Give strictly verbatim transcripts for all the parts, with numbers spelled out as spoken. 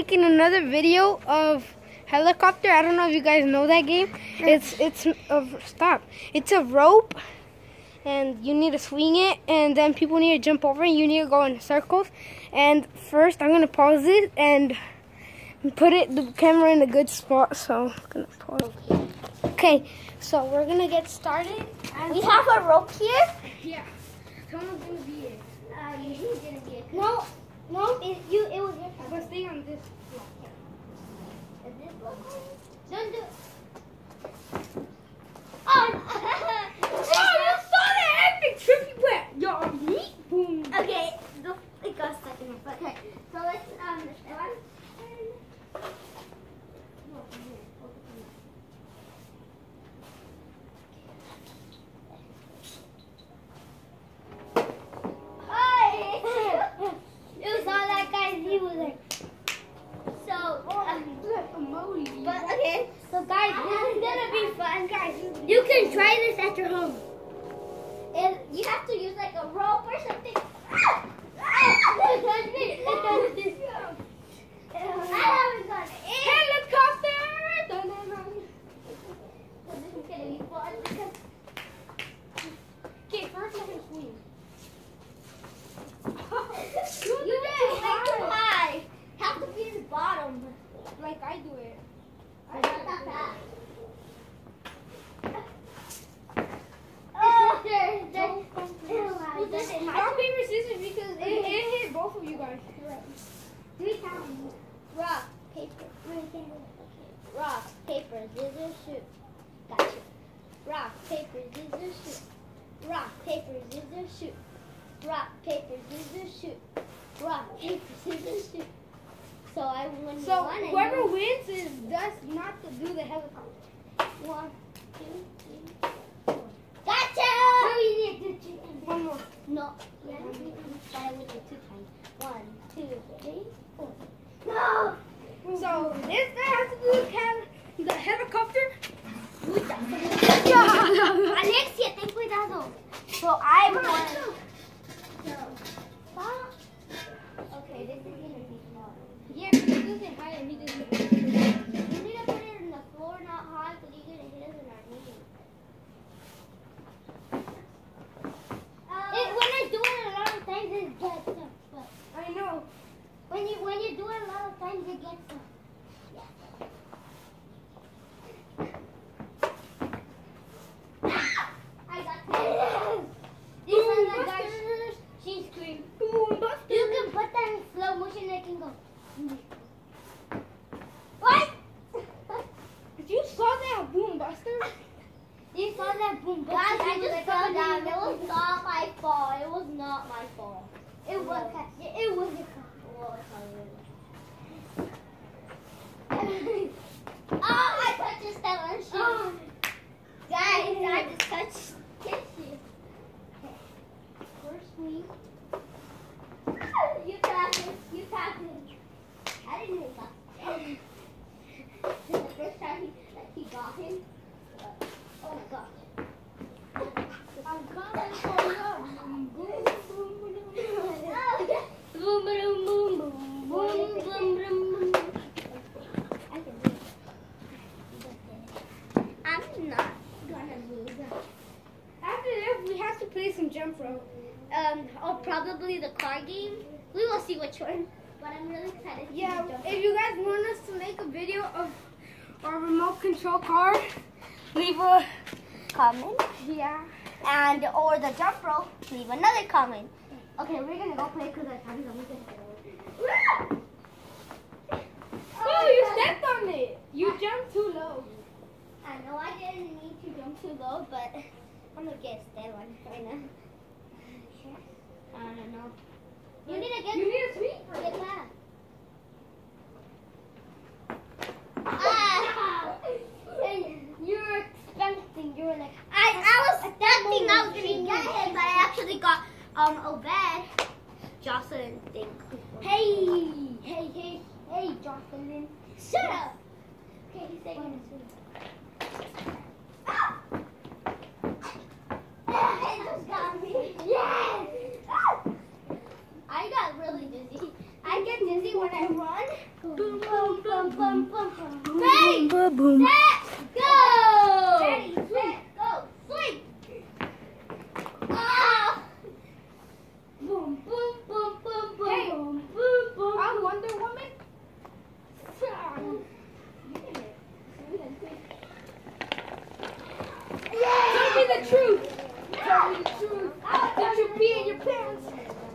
making another video of helicopter. I don't know if you guys know that game. It's it's a stop. It's a rope, and you need to swing it, and then people need to jump over, and you need to go in circles. And first, I'm gonna pause it and put it the camera in a good spot. So I'm gonna pause. Okay, so we're gonna get started. We have a rope here. Yeah, someone's gonna be it. Uh, he's gonna be it. No, no, it, you. It was your time. But stay on this block. Is this block? Don't do it. Oh, Oh, you saw that epic trippy wet. Yo, meat boom. okay, the, it got stuck in my foot. Okay, so let's um, this one. You saw that, guys. He was like, so. Um, but okay, so guys, this is gonna be fun, guys. You can try this at your home. And you have to use like a rope or something. Ah! Ah! It does me. It does me. I haven't got it. Helicopter! So this is gonna be fun because. Okay, first I'm gonna swing. You did it way too high. Have to be in the bottom. Like I do it. I got that fast. Oh, there, there. Well, this is rock, paper, scissors because it, it hit both of you guys. Three times. Rock, paper. Rock, paper, scissors, shoot. Gotcha. Rock, paper, scissors, shoot. Rock, paper, scissors, shoot. Rock, paper, scissors, shoot. Rock, paper, scissors, shoot. So I win So one. whoever and wins is does not to do the helicopter. one, two, three, four. Gotcha! No, you need to do two times. One more. No. Yeah, but I would do two times. One, two, three, four. No! So this guy has to do the, hel- the helicopter. Alexia, ten cuidado. So I won. Okay, this is gonna be hard. Yeah, because this isn't high and he doesn't. You need to put it in the floor, not high, because you're gonna hit us in our knee. It, when I do it a lot of times, it gets up. But I know. when you when you do it a lot of times, it gets up. I got it. These are the guys. She screamed. You can put that in slow motion. It can go. What? You saw that boom buster? You saw that boom? Guys, I just fell down. It was not my fault. It was not my fault. It was. It was your fault. Oh, I touched your Stella. Oh. Guys, I just touched you. First swing. You got it. You got it. I didn't know that. This is the first time he, that he got him. But, oh my gosh. I'm coming for you. Boom, boom, boom, boom. Boom, boom, boom, boom, boom, boom, boom. I can do it. I'm not gonna lose. After that, we have to play some jump rope. Um, or probably the car game. We will see which one. But I'm really excited. to Yeah, see the if you guys want us to make a video of our remote control car, leave a comment. yeah. And or the jump rope, leave another comment. Okay, we're gonna go play because our time's almost gonna go. Oh, you stepped on it. You jumped too low. I know I didn't need to jump too low, but I'm gonna get that one right now. I don't know. You need to get. You need a sweep for Get it. back. Ah! You were expecting. You were like. I I was expecting I was gonna get it, but I actually got um Obed. Jocelyn thing. Hey, hey, hey, hey, Jocelyn. Shut up. Okay, he's saying it too. Ah! It just got me. Yes! Ah! I got really dizzy. I get dizzy when I run. Boom. boom. Set, go! Ready, set, go, swing! Ah! Boom, boom, boom, boom, boom, Hey, boom, boom, boom. I'm Wonder Woman. Tell me the truth. Tell me the truth. Did you pee in your pants?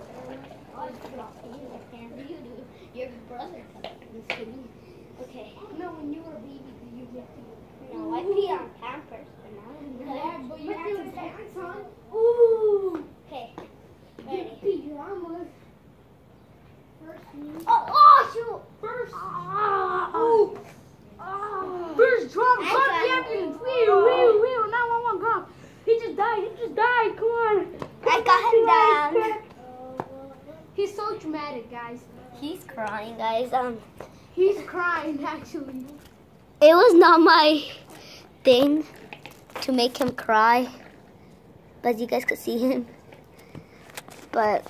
Your brother. Okay. No, when you were a baby, did you get pee? No, I pee on Pampers, but now I'm Yeah, not. but you had some pants on. Ooh. Okay. You Ready. peed your arm. First, Oh, oh, shoot. first. Ah. Ooh. Ah. First drum, I call got the it. ambulance. Wheel, wheel, wheel. nine one one, go. He just died. He just died. Come on. I got him down. He's so dramatic, guys. He's crying, guys. Um, He's crying, actually. it was not my thing to make him cry, but you guys could see him. But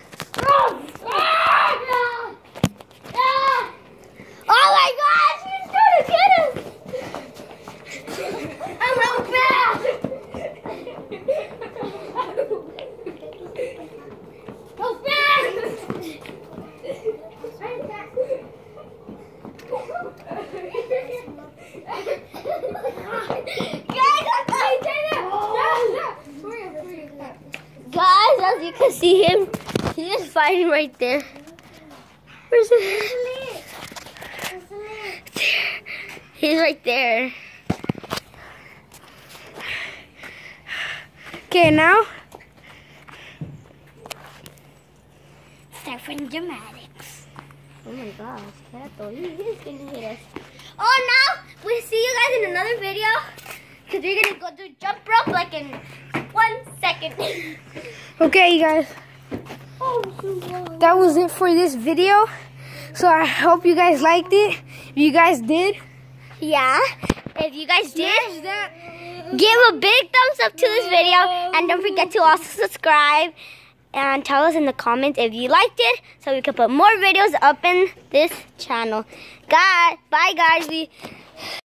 oh my gosh, he's trying to get him! I'm so fast! So fast! Guys, as you can see him, he is fighting right there. Where's it? He's right there. Okay, now. Start from dramatics. Oh my gosh, Kato, he is gonna hit us. Oh, now we'll see you guys in another video because we're gonna go do jump rope like in one second. Okay, you guys. Oh, so long. That was it for this video. So I hope you guys liked it. If you guys did, Yeah, if you guys did, smash that. give a big thumbs up to this video and don't forget to also subscribe and tell us in the comments if you liked it so we can put more videos up in this channel. Guys, bye guys. We